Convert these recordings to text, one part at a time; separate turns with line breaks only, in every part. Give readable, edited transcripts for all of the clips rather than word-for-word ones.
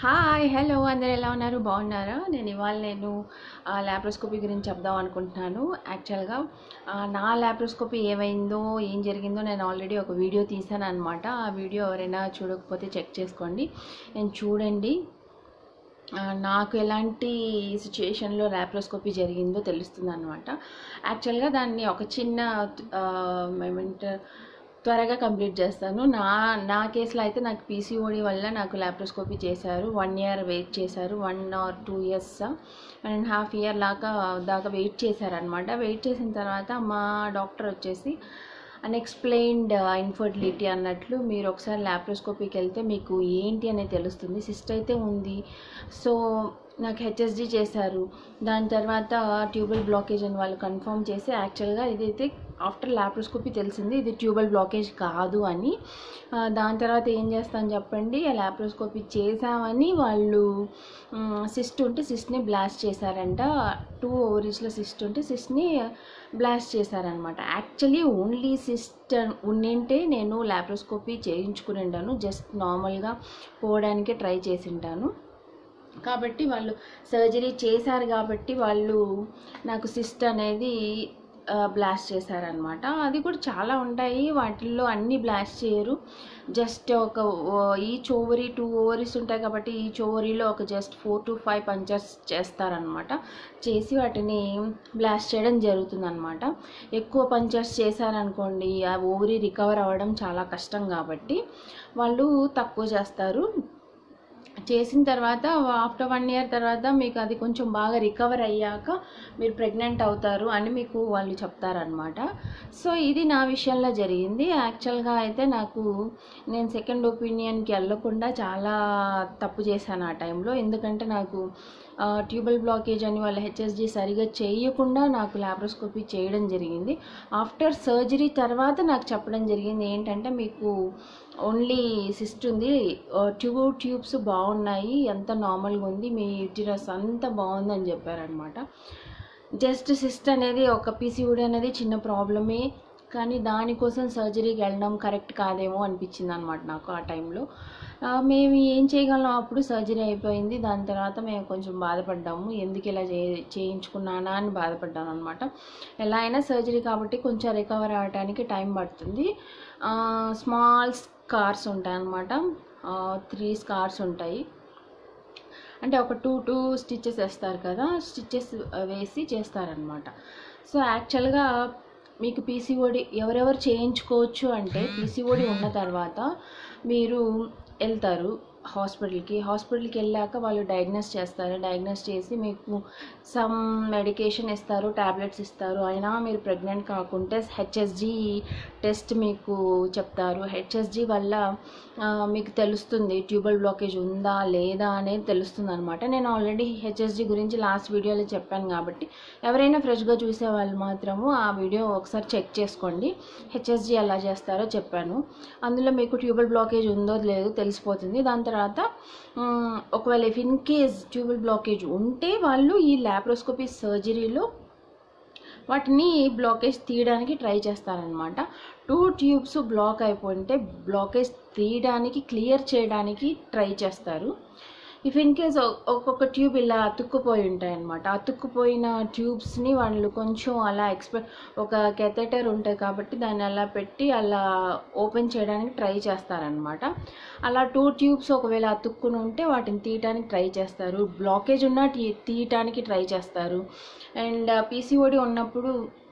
Hi hello అందరు ఎలా ఉన్నారు బాగున్నారా నేను లాప్రోస్కోపీ గురించి చెప్దాం అనుకుంటున్నాను యాక్చువల్గా నా లాప్రోస్కోపీ ఏమైందో ఏం జరిగిందో నేను ఆల్రెడీ ఒక వీడియో తీసాను అనమాట ఆ వీడియో ఎవరైనా చూడకపోతే చెక్ చేసుకోండి నేను చూడండి నాకు ఎలాంటి సిచ్యుయేషన్లో లాప్రోస్కోపీ జరిగిందో తెలుస్తుంది అనమాట యాక్చువల్గా దాన్ని ఒక చిన్న ఏమంటారు త్వరగా కంప్లీట్ చేస్తాను నా కేసులో అయితే నాకు పీసీఓడి వల్ల నాకు లాప్రోస్కోపీ చేశారు 1 year వెయిట్ చేశారు 1 or 2 years 1.5 year దాకా వెయిట్ చేశారనమాట వెయిట్ చేసిన తర్వాత మా డాక్టర్ వచ్చేసి అన్ఎక్స్ప్లెయిన్డ్ ఇన్ఫర్టిలిటీ అన్నట్లు మీరు ఒకసారి లాప్రోస్కోపీకి వెళ్తే మీకు ఏంటి అనేది తెలుస్తుంది సిస్ట్ అయితే ఉంది సో నాకు హెచ్ఎస్జీ చేశారు దాని తర్వాత ట్యూబల్ బ్లాకేజ్ అని వాళ్ళు కన్ఫర్మ్ చేసి యాక్చువల్గా ఇదైతే ఆఫ్టర్ లాప్రోస్కోపీ తెలిసింది ఇది ట్యూబల్ బ్లాకేజ్ కాదు అని దాని తర్వాత ఏం చేస్తాను చెప్పండి లాప్రోస్కోపీ చేసామని వాళ్ళు సిస్ట్ ఉంటే సిస్ట్ని బ్లాస్ట్ చేశారంట 2 ovaries సిస్ట్ ఉంటే సిస్ట్ని బ్లాస్ట్ చేశారనమాట యాక్చువల్లీ ఓన్లీ సిస్ట్ ఉండింటే నేను లాప్రోస్కోపీ చేయించుకుని జస్ట్ నార్మల్గా పోవడానికి ట్రై చేసి ఉంటాను కాబట్టి వాళ్ళు సర్జరీ చేశారు కాబట్టి వాళ్ళు నాకు సిస్ట్ అనేది బ్లాస్ట్ చేశారనమాట అది కూడా చాలా ఉంటాయి వాటిల్లో అన్నీ బ్లాస్ట్ చేయరు జస్ట్ ఒక ఈచ్ ఓవరీ 2 ovaries ఉంటాయి కాబట్టి ఈచ్ ఓవరీలో ఒక జస్ట్ 4 to 5 పంచర్స్ చేస్తారనమాట చేసి వాటిని బ్లాస్ట్ చేయడం జరుగుతుందన్నమాట ఎక్కువ పంచర్స్ చేశారనుకోండి ఆ ఓవరీ రికవర్ అవ్వడం చాలా కష్టం కాబట్టి వాళ్ళు తక్కువ చేస్తారు చేసిన తర్వాత ఆఫ్టర్ 1 year తర్వాత మీకు అది కొంచెం బాగా రికవర్ అయ్యాక మీరు ప్రెగ్నెంట్ అవుతారు అని మీకు వాళ్ళు చెప్తారనమాట సో ఇది నా విషయంలో జరిగింది యాక్చువల్గా అయితే నేను సెకండ్ ఒపీనియన్కి వెళ్ళకుండా చాలా తప్పు చేశాను ఆ టైంలో ఎందుకంటే నాకు ట్యూబల్ బ్లాకేజ్ అని వాళ్ళ హెచ్ఎస్జీ సరిగా చేయకుండా నాకు లాప్రోస్కోపీ చేయడం జరిగింది ఆఫ్టర్ సర్జరీ తర్వాత నాకు చెప్పడం జరిగింది ఏంటంటే మీకు ఓన్లీ సిస్ట్ ఉంది ట్యూబ్స్ బాగున్నాయి అంత నార్మల్గా ఉంది మీ యూటిరస్ అంత బాగుందని చెప్పారనమాట జస్ట్ సిస్ట్ అనేది ఒక పీసీఓడి అనేది చిన్న ప్రాబ్లమే కానీ దానికోసం సర్జరీకి వెళ్ళడం కరెక్ట్ కాదేమో అనిపించింది అనమాట నాకు ఆ టైంలో మేము ఏం చేయగలం అప్పుడు సర్జరీ అయిపోయింది దాని తర్వాత మేము కొంచెం బాధపడ్డాము ఎందుకు ఇలా చేయించుకున్నానా అని బాధపడ్డాను అనమాట ఎలా అయినా సర్జరీ కాబట్టి కొంచెం రికవర్ అవ్వడానికి టైం పడుతుంది స్మాల్ స్కార్స్ ఉంటాయి అన్నమాట 3 scars ఉంటాయి అంటే ఒక 2 stitches వేస్తారు కదా స్టిచెస్ వేసి చేస్తారనమాట సో యాక్చువల్గా మీకు పీసీఓడి ఎవరెవరు చేయించుకోవచ్చు అంటే పీసీఓడి ఉన్న తర్వాత మీరు వెళ్తారు హాస్పిటల్కి వెళ్ళాక వాళ్ళు డయాగ్నోస్ చేస్తారు డయాగ్నోస్ చేసి మీకు సమ్ మెడికేషన్ ఇస్తారు టాబ్లెట్స్ ఇస్తారు అయినా మీరు ప్రెగ్నెంట్ కాకుంటే హెచ్ఎస్జీ టెస్ట్ మీకు చెప్తారు హెచ్ఎస్జీ వల్ల మీకు తెలుస్తుంది ట్యూబల్ బ్లాకేజ్ ఉందా లేదా అనేది తెలుస్తుంది అనమాట నేను ఆల్రెడీ హెచ్ఎస్జీ గురించి లాస్ట్ వీడియోలో చెప్పాను కాబట్టి ఎవరైనా ఫ్రెష్గా చూసే వాళ్ళు మాత్రము ఆ వీడియో ఒకసారి చెక్ చేసుకోండి హెచ్ఎస్జీ ఎలా చేస్తారో చెప్పాను అందులో మీకు ట్యూబల్ బ్లాకేజ్ ఉందో లేదో తెలిసిపోతుంది దాని తర్వాత ఒకవేళ ఇన్ కేస్ ట్యూబల్ బ్లాకేజ్ ఉంటే వాళ్ళు ఈ లాప్రోస్కోపీ సర్జరీలో వాటిని బ్లాకేజ్ తీయడానికి ట్రై చేస్తారనమాట 2 tubes బ్లాక్ అయిపోయింటే బ్లాకేజ్ తీయడానికి క్లియర్ చేయడానికి ట్రై చేస్తారు ఇఫ్ ఇన్ కేస్ ఒక్కొక్క ట్యూబ్ ఇలా అతుక్కుపోయి ఉంటాయి అన్నమాట అతుక్కుపోయిన ట్యూబ్స్ని వాళ్ళు కొంచెం అలా ఒక కెథెటర్ ఉంటుంది కాబట్టి దాన్ని అలా పెట్టి అలా ఓపెన్ చేయడానికి ట్రై చేస్తారనమాట అలా 2 tubes ఒకవేళ అతుక్కుని ఉంటే వాటిని తీయడానికి ట్రై చేస్తారు బ్లాకేజ్ ఉన్న తీయటానికి ట్రై చేస్తారు అండ్ పీసీఓడి ఉన్నప్పుడు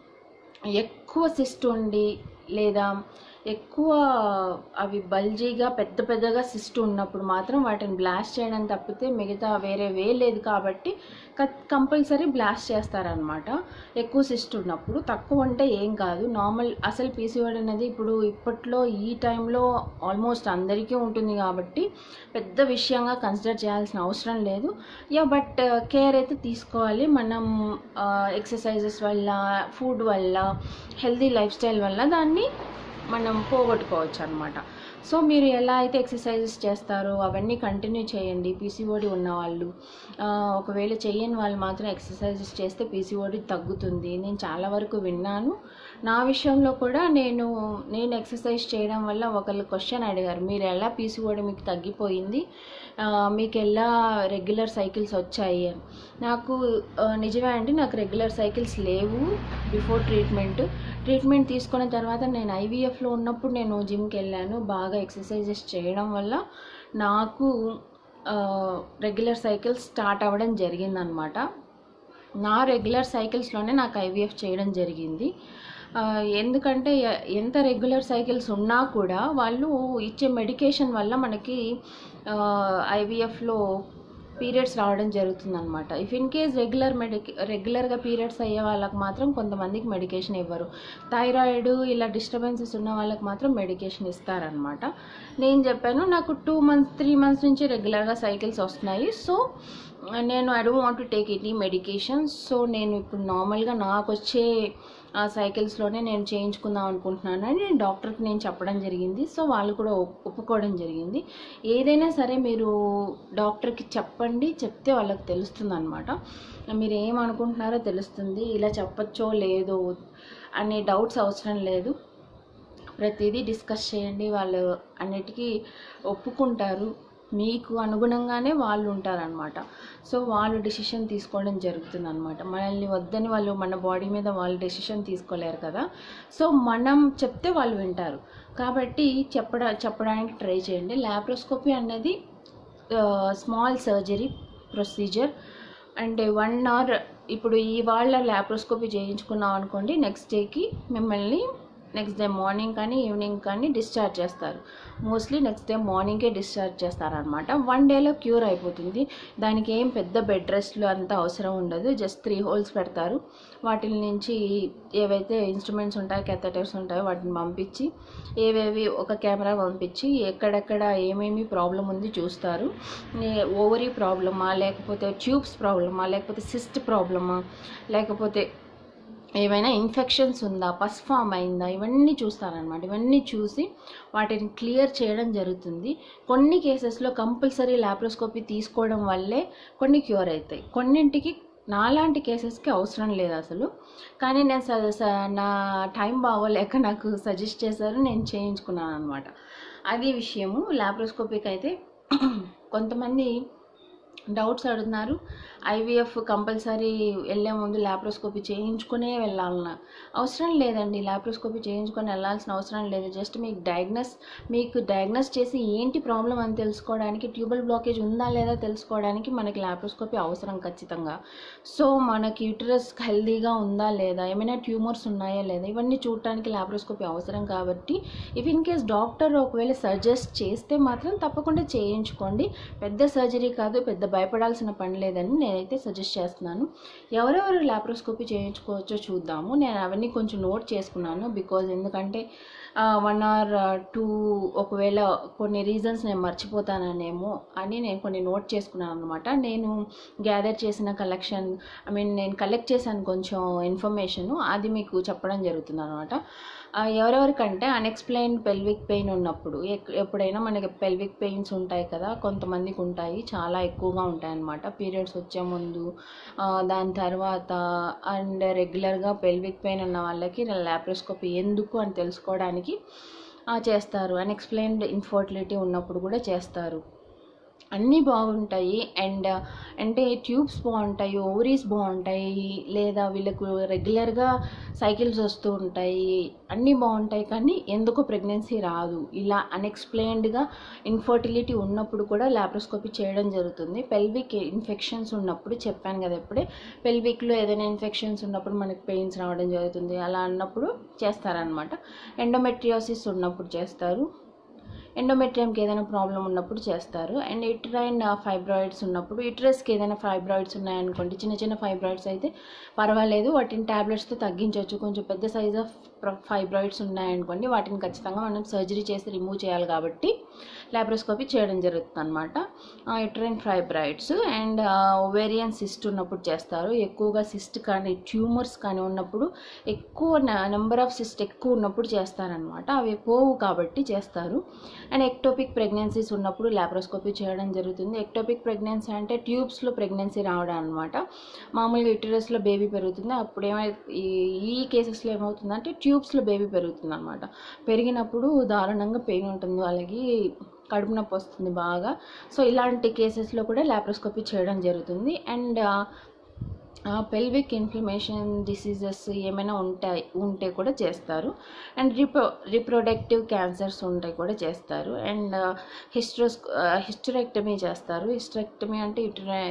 ఎక్కువ సిస్ట్ ఉండి లేదా ఎక్కువ అవి బల్జీగా పెద్దగా సిస్ట్ ఉన్నప్పుడు మాత్రం వాటిని బ్లాస్ట్ చేయడం తప్పితే మిగతా వేరే వే లేదు కాబట్టి కంపల్సరీ బ్లాస్ట్ చేస్తారనమాట ఎక్కువ సిస్ట్ ఉన్నప్పుడు తక్కువ ఉంటే ఏం కాదు నార్మల్ అసలు పీసీఓడి అనేది ఇప్పట్లో ఈ టైంలో ఆల్మోస్ట్ అందరికీ ఉంటుంది కాబట్టి పెద్ద విషయంగా కన్సిడర్ చేయాల్సిన అవసరం లేదు బట్ కేర్ అయితే తీసుకోవాలి మనం ఎక్సర్సైజెస్ వల్ల ఫుడ్ వల్ల హెల్తీ లైఫ్ స్టైల్ వల్ల దాన్ని మనం పోగొట్టుకోవచ్చు అనమాట సో మీరు ఎలా అయితే ఎక్సర్సైజెస్ చేస్తారో అవన్నీ కంటిన్యూ చేయండి పీసీఓడి ఉన్నవాళ్ళు ఒకవేళ చేయని వాళ్ళు మాత్రం ఎక్సర్సైజెస్ చేస్తే పీసీఓడి తగ్గుతుంది నేను చాలా వరకు విన్నాను నా విషయంలో కూడా నేను ఎక్సర్సైజ్ చేయడం వల్ల ఒకళ్ళు క్వశ్చన్ అడిగారు మీరు ఎలా పీసీఓడి మీకు తగ్గిపోయింది మీకు ఎలా రెగ్యులర్ సైకిల్స్ వచ్చాయి అని. నాకు నిజమే అండి, నాకు రెగ్యులర్ సైకిల్స్ లేవు బిఫోర్ ట్రీట్మెంట్ తీసుకున్న తర్వాత నేను ఐవీఎఫ్లో ఉన్నప్పుడు నేను జిమ్కి వెళ్ళాను. బాగా ఎక్సర్సైజెస్ చేయడం వల్ల నాకు రెగ్యులర్ సైకిల్స్ స్టార్ట్ అవ్వడం జరిగిందనమాట. నా రెగ్యులర్ సైకిల్స్లోనే నాకు ఐవీఎఫ్ చేయడం జరిగింది. ఎందుకంటే ఎంత రెగ్యులర్ సైకిల్స్ ఉన్నా కూడా వాళ్ళు ఇచ్చే మెడికేషన్ వల్ల మనకి ఐవీఎఫ్లో పీరియడ్స్ రావడం జరుగుతుందన్నమాట. ఇఫ్ ఇన్ కేస్ రెగ్యులర్గా పీరియడ్స్ అయ్యే వాళ్ళకి మాత్రం కొంతమందికి మెడికేషన్ ఇవ్వరు. థైరాయిడ్ ఇలా డిస్టర్బెన్సెస్ ఉన్న వాళ్ళకి మాత్రం మెడికేషన్ ఇస్తారనమాట. నేను చెప్పాను నాకు 3 months నుంచి రెగ్యులర్గా సైకిల్స్ వస్తున్నాయి. సో నేను I don't want to take any medication. So నేను ఇప్పుడు నార్మల్గా నాకు వచ్చే సైకిల్స్లోనే నేను చేయించుకుందాం అనుకుంటున్నాను అని నేను డాక్టర్కి నేను చెప్పడం జరిగింది. సో వాళ్ళు కూడా ఒప్పుకోవడం జరిగింది. ఏదైనా సరే మీరు డాక్టర్కి చెప్పండి, చెప్తే వాళ్ళకి తెలుస్తుంది అనమాట. మీరు ఏమనుకుంటున్నారో తెలుస్తుంది. ఇలా చెప్పచ్చో లేదో అనే డౌట్స్ అవసరం లేదు. ప్రతిదీ డిస్కస్ చేయండి, వాళ్ళు అన్నిటికీ ఒప్పుకుంటారు. మీకు అనుగుణంగానే వాళ్ళు ఉంటారనమాట. సో వాళ్ళు డెసిషన్ తీసుకోవడం జరుగుతుంది అనమాట. మనల్ని వద్దని వాళ్ళు మన బాడీ మీద వాళ్ళు డెసిషన్ తీసుకోలేరు కదా. సో మనం చెప్తే వాళ్ళు వింటారు. కాబట్టి చెప్పడానికి ట్రై చేయండి. లాప్రోస్కోపీ అనేది స్మాల్ సర్జరీ ప్రొసీజర్. అంటే 1 hour ఇప్పుడు ఇవాళ లాప్రోస్కోపీ చేయించుకున్నాం అనుకోండి, నెక్స్ట్ డే మార్నింగ్ కానీ ఈవినింగ్ కానీ డిశ్చార్జ్ చేస్తారు. మోస్ట్లీ నెక్స్ట్ డే మార్నింగే డిశ్చార్జ్ చేస్తారనమాట. 1 dayలో క్యూర్ అయిపోతుంది. దానికి ఏం పెద్ద బెడ్ రెస్ట్లు అంత అవసరం ఉండదు. జస్ట్ 3 holes పెడతారు. వాటి నుంచి ఏవైతే ఇన్స్ట్రుమెంట్స్ ఉంటాయో, కెథెటర్స్ ఉంటాయో వాటిని పంపించి ఏవేవి ఒక కెమెరా పంపించి ఎక్కడెక్కడ ఏమేమి ప్రాబ్లం ఉంది చూస్తారు. ఓవరీ ప్రాబ్లమా, లేకపోతే ట్యూబ్స్ ప్రాబ్లమా, లేకపోతే సిస్ట్ ప్రాబ్లమా, లేకపోతే ఏమైనా ఇన్ఫెక్షన్స్ ఉందా, పస్ ఫామ్ అయిందా, ఇవన్నీ చూస్తారనమాట. ఇవన్నీ చూసి వాటిని క్లియర్ చేయడం జరుగుతుంది. కొన్ని కేసెస్లో కంపల్సరీ లాప్రోస్కోపీ తీసుకోవడం వల్లే కొన్ని క్యూర్ అవుతాయి. కొన్నింటికి నాలాంటి కేసెస్కి అవసరం లేదు అసలు. కానీ నేను నా టైం బాగోలేక నాకు సజెస్ట్ చేశారు, నేను చేయించుకున్నాను అనమాట. అది విషయము. లాప్రోస్కోపీకి అయితే కొంతమంది డౌట్స్ అడుగుతున్నారు. ఐవీఎఫ్ కంపల్సరీ వెళ్ళే ముందు లాప్రోస్కోపీ చేయించుకునే వెళ్ళాలన్నా అవసరం లేదండి. లాప్రోస్కోపీ చేయించుకొని వెళ్ళాల్సిన అవసరం లేదు. జస్ట్ మీకు డయాగ్నోస్ చేసి ఏంటి ప్రాబ్లం అని తెలుసుకోవడానికి, ట్యూబల్ బ్లాకేజ్ ఉందా లేదా తెలుసుకోవడానికి మనకి లాప్రోస్కోపీ అవసరం ఖచ్చితంగా. సో మనకి యూటరస్ హెల్దీగా ఉందా లేదా, ఏమైనా ట్యూమర్స్ ఉన్నాయా లేదా, ఇవన్నీ చూడటానికి లాప్రోస్కోపీ అవసరం. కాబట్టి ఇఫ్ ఇన్ కేస్ డాక్టర్ ఒకవేళ సజెస్ట్ చేస్తే మాత్రం తప్పకుండా చేయించుకోండి. పెద్ద సర్జరీ కాదు, పెద్ద భయపడాల్సిన పని లేదని నేనైతే సజెస్ట్ చేస్తున్నాను. ఎవరెవరు లాప్రోస్కోపీ చేయించుకోవచ్చో చూద్దాము. నేను అవన్నీ కొంచెం నోట్ చేసుకున్నాను. ఎందుకంటే 1 or 2 ఒకవేళ కొన్ని రీజన్స్ నేను మర్చిపోతానేమో అని నేను కొన్ని నోట్ చేసుకున్నాను అనమాట. నేను గ్యాదర్ చేసిన నేను కలెక్ట్ చేశాను కొంచెం ఇన్ఫర్మేషన్, అది మీకు చెప్పడం జరుగుతుంది అనమాట. ఎవరెవరికంటే అన్ఎక్స్ప్లెయిన్డ్ పెల్విక్ పెయిన్ ఉన్నప్పుడు, ఎప్పుడైనా మనకి పెల్విక్ పెయిన్స్ ఉంటాయి కదా, కొంతమందికి ఉంటాయి, చాలా ఎక్కువగా ఉంటాయి అన్నమాట. పీరియడ్స్ వచ్చే ముందు, దాని తర్వాత అండ్ రెగ్యులర్గా పెల్విక్ పెయిన్ ఉన్న వాళ్ళకి లాప్రోస్కోపీ ఎందుకు అని తెలుసుకోవడానికి చేస్తారు. అన్ఎక్స్ప్లెయిన్డ్ ఇన్ఫర్టిలిటీ ఉన్నప్పుడు కూడా చేస్తారు. అన్నీ బాగుంటాయి. అండ్ అంటే ట్యూబ్స్ బాగుంటాయి, ఓవరీస్ బాగుంటాయి, లేదా వీళ్ళకు రెగ్యులర్గా సైకిల్స్ వస్తూ ఉంటాయి, అన్నీ బాగుంటాయి. కానీ ఎందుకో ప్రెగ్నెన్సీ రాదు. ఇలా అన్ఎక్స్ప్లెయిన్డ్గా ఇన్ఫర్టిలిటీ ఉన్నప్పుడు కూడా లాప్రోస్కోపీ చేయడం జరుగుతుంది. పెల్విక్ ఇన్ఫెక్షన్స్ ఉన్నప్పుడు చెప్పాను కదా, ఇప్పుడే పెల్విక్లో ఏదైనా ఇన్ఫెక్షన్స్ ఉన్నప్పుడు మనకి పెయిన్స్ రావడం జరుగుతుంది. అలా అన్నప్పుడు చేస్తారనమాట. ఎండోమెట్రియోసిస్ ఉన్నప్పుడు చేస్తారు. ఎండోమెట్రియంకి ఏదైనా ప్రాబ్లం ఉన్నప్పుడు చేస్తారు. అండ్ యూటరైన్ ఫైబ్రాయిడ్స్ ఉన్నప్పుడు, యూటరస్కి ఏదైనా ఫైబ్రాయిడ్స్ ఉన్నాయనుకోండి, చిన్న చిన్న ఫైబ్రాయిడ్స్ అయితే పర్వాలేదు, వాటిని ట్యాబ్లెట్స్తో తగ్గించవచ్చు. కొంచెం పెద్ద సైజ్ ఆఫ్ ఫైబ్రాయిడ్స్ ఉన్నాయనుకోండి, వాటిని ఖచ్చితంగా మనం సర్జరీ చేసి రిమూవ్ చేయాలి. కాబట్టి లాప్రోస్కోపీ చేయడం జరుగుతుంది అనమాట. Uterine fibroids and ovarian cyst ఉన్నప్పుడు చేస్తారు. ఎక్కువగా సిస్ట్ కానీ ట్యూమర్స్ కానీ ఉన్నప్పుడు, ఎక్కువ నెంబర్ ఆఫ్ సిస్ట్ ఎక్కువ ఉన్నప్పుడు చేస్తారనమాట. అవి పోవు కాబట్టి చేస్తారు. అండ్ ఎక్టోపిక్ ప్రెగ్నెన్సీస్ ఉన్నప్పుడు లాప్రోస్కోపీ చేయడం జరుగుతుంది. ఎక్టోపిక్ ప్రెగ్నెన్సీ అంటే ట్యూబ్స్లో ప్రెగ్నెన్సీ రావడం అనమాట. మామూలుగా యూటరస్లో బేబీ పెరుగుతుంది, అప్పుడు ఈ కేసెస్లో ఏమవుతుందంటే ట్యూబ్స్లో బేబీ పెరుగుతుంది అనమాట. పెరిగినప్పుడు దారుణంగా పెయిన్ ఉంటుంది వాళ్ళకి. కడుపు నొప్పి వస్తుంది బాగా. సో ఇలాంటి కేసెస్లో కూడా లాప్రోస్కోపీ చేయడం జరుగుతుంది. అండ్ పెల్విక్ ఇన్ఫ్లమేషన్ డిసీజెస్ ఏమైనా ఉంటే కూడా చేస్తారు. అండ్ రిప్రొడక్టివ్ క్యాన్సర్స్ ఉంటే కూడా చేస్తారు. అండ్ హిస్టరెక్టమీ చేస్తారు. హిస్టరెక్టమీ అంటే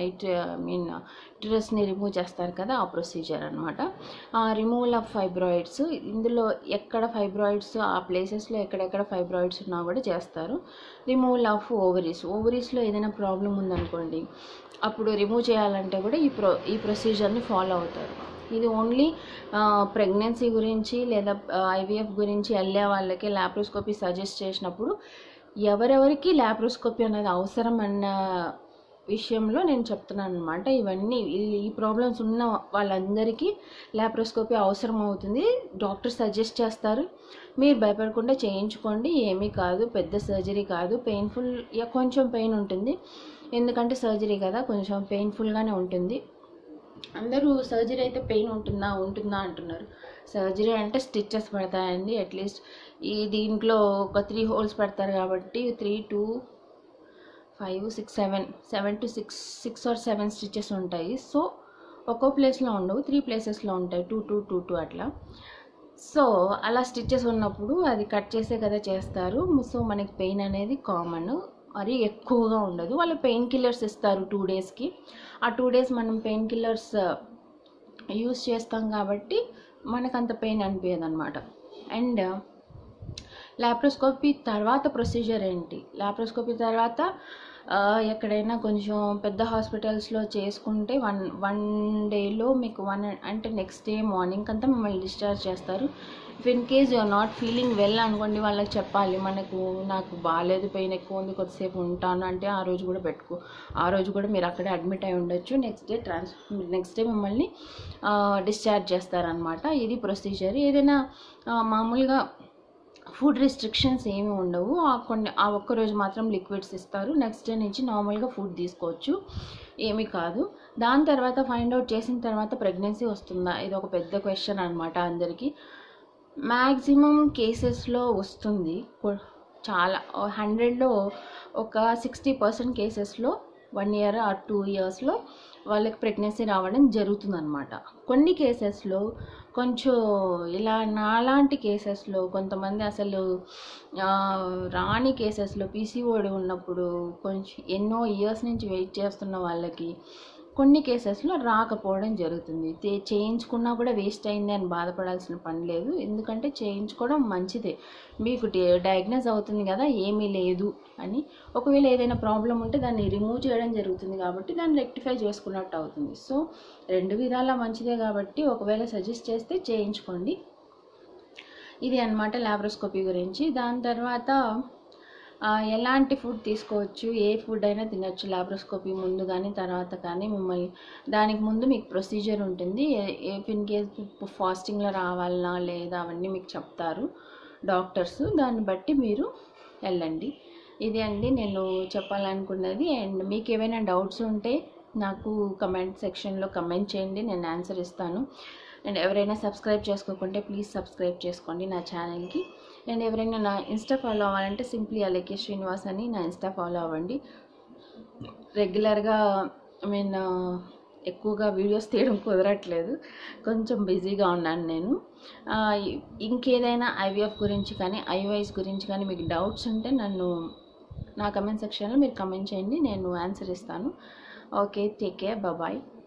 యుటరస్ని రిమూవ్ చేస్తారు కదా, ఆ ప్రొసీజర్ అనమాట. రిమూవల్ ఆఫ్ ఫైబ్రాయిడ్స్, ఇందులో ఎక్కడ ఫైబ్రాయిడ్స్ ఆ ప్లేసెస్లో ఎక్కడెక్కడ ఫైబ్రాయిడ్స్ ఉన్నా కూడా చేస్తారు. రిమూవల్ ఆఫ్ ఓవరీస్లో ఏదైనా ప్రాబ్లం ఉందనుకోండి, అప్పుడు రిమూవ్ చేయాలంటే కూడా ఈ ప్రొసీజర్ని ఫాలో అవుతారు. ఇది ఓన్లీ ప్రెగ్నెన్సీ గురించి లేదా ఐవీఎఫ్ గురించి వెళ్ళే వాళ్ళకి లాప్రోస్కోపీ సజెస్ట్ చేసినప్పుడు ఎవరెవరికి లాప్రోస్కోపీ అనేది అవసరం అన్న విషయంలో నేను చెప్తున్నాను అనమాట. ఇవన్నీ ఈ ప్రాబ్లమ్స్ ఉన్న వాళ్ళందరికీ లాప్రోస్కోపీ అవసరం అవుతుంది. డాక్టర్ సజెస్ట్ చేస్తారు, మీరు భయపడకుండా చేయించుకోండి, ఏమీ కాదు, పెద్ద సర్జరీ కాదు. కొంచెం పెయిన్ ఉంటుంది, ఎందుకంటే సర్జరీ కదా, కొంచెం పెయిన్ఫుల్గానే ఉంటుంది. అందరూ సర్జరీ అయితే పెయిన్ ఉంటుందా అంటున్నారు. సర్జరీ అంటే స్టిచ్చెస్ పడతాయండి. అట్లీస్ట్ దీంట్లో ఒక 3 హోల్స్ పెడతారు కాబట్టి 3 to 5 6 7 to 6 or 7 స్టిచ్చెస్ ఉంటాయి. సో ఒక్కో ప్లేస్లో ఉండవు, 3 ప్లేసెస్లో ఉంటాయి, 2 to 2 to అట్లా. సో అలా స్టిచ్చెస్ ఉన్నప్పుడు అది కట్ చేసే కదా చేస్తారు. సో మనకి పెయిన్ అనేది కామన్, మరి ఎక్కువగా ఉండదు. వాళ్ళు పెయిన్ కిల్లర్స్ ఇస్తారు 2 daysకి. ఆ 2 days మనం పెయిన్ కిల్లర్స్ యూస్ చేస్తాం కాబట్టి మనకు అంత పెయిన్ అనిపించదు అనమాట. అండ్ లాప్రోస్కోపీ తర్వాత ప్రొసీజర్ ఏంటి? లాప్రోస్కోపీ తర్వాత ఎక్కడైనా కొంచెం పెద్ద హాస్పిటల్స్లో చేసుకుంటే వన్ డేలో మీకు అంటే నెక్స్ట్ డే మార్నింగ్ అంతా మిమ్మల్ని డిశ్చార్జ్ చేస్తారు. If in case you're not feeling well అనుకోండి, వాళ్ళకి చెప్పాలి, నాకు బాగాలేదు, పెయిన్ ఎక్కువ ఉంది, కొద్దిసేపు ఉంటాను అంటే ఆ రోజు కూడా మీరు అక్కడే అడ్మిట్ అయి ఉండొచ్చు. నెక్స్ట్ డే మిమ్మల్ని డిశ్చార్జ్ చేస్తారనమాట. ఇది ప్రొసీజర్. ఏదైనా మామూలుగా ఫుడ్ రిస్ట్రిక్షన్స్ ఏమీ ఉండవు. ఆ ఒక్కరోజు మాత్రం లిక్విడ్స్ ఇస్తారు. నెక్స్ట్ డే నుంచి నార్మల్గా ఫుడ్ తీసుకోవచ్చు, ఏమీ కాదు. దాని తర్వాత ఫైండ్ అవుట్ చేసిన తర్వాత ప్రెగ్నెన్సీ వస్తుందా, ఇది ఒక పెద్ద క్వశ్చన్ అనమాట అందరికీ. మ్యాక్సిమం కేసెస్లో వస్తుంది. చాలా 100లో ఒక 60% కేసెస్లో 1 year or 2 yearsలో వాళ్ళకి ప్రెగ్నెన్సీ రావడం జరుగుతుందన్నమాట. కొన్ని కేసెస్లో కొంచెం ఇలా నాలాంటి కేసెస్లో కొంతమంది అసలు రాని కేసెస్లో పీసీఓడి ఉన్నప్పుడు కొంచెం ఎన్నో ఇయర్స్ నుంచి వెయిట్ చేస్తున్న వాళ్ళకి కొన్ని కేసెస్లో రాకపోవడం జరుగుతుంది. చేయించుకున్నా కూడా వేస్ట్ అయింది అని బాధపడాల్సిన పని లేదు, ఎందుకంటే చేయించుకోవడం మంచిదే. మీకు డయాగ్నోస్ అవుతుంది కదా ఏమీ లేదు అని. ఒకవేళ ఏదైనా ప్రాబ్లం ఉంటే దాన్ని రిమూవ్ చేయడం జరుగుతుంది కాబట్టి దాన్ని రెక్టిఫై చేసుకున్నట్టు అవుతుంది. సో 2 విధాలా మంచిదే కాబట్టి ఒకవేళ సజెస్ట్ చేస్తే చేయించుకోండి. ఇది అన్నమాట లాప్రోస్కోపీ గురించి. దాని తర్వాత ఎలాంటి ఫుడ్ తీసుకోవచ్చు, ఏ ఫుడ్ అయినా తినచ్చు లాప్రోస్కోపీ ముందు కానీ తర్వాత కానీ. దానికి ముందు మీకు ప్రొసీజర్ ఉంటుంది. ఇన్ కేస్ ఫాస్టింగ్లో రావాలన్నా లేదా అవన్నీ మీకు చెప్తారు డాక్టర్స్, దాన్ని బట్టి మీరు వెళ్ళండి. ఇది అండి నేను చెప్పాలనుకున్నది. అండ్ మీకు ఏమైనా డౌట్స్ ఉంటే నాకు కమెంట్ సెక్షన్లో కమెంట్ చేయండి, నేను ఆన్సర్ ఇస్తాను. అండ్ ఎవరైనా సబ్స్క్రైబ్ చేసుకోకుంటే ప్లీజ్ సబ్స్క్రైబ్ చేసుకోండి నా ఛానల్కి. అండ్ ఎవరైనా నా ఇన్స్టా ఫాలో అవ్వాలంటే సింప్లీ అలేఖ్య శ్రీనివాస్ అని నా ఇన్స్టా ఫాలో అవ్వండి. రెగ్యులర్గా ఎక్కువగా వీడియోస్ తీయడం కుదరట్లేదు, కొంచెం బిజీగా ఉన్నాను నేను. ఇంకేదైనా ఐవీఎఫ్ గురించి కానీ ఐఓఐస్ గురించి కానీ మీకు డౌట్స్ ఉంటే నా కమెంట్ సెక్షన్లో మీరు కమెంట్ చేయండి, నేను ఆన్సర్ ఇస్తాను. Okay, take care, bye.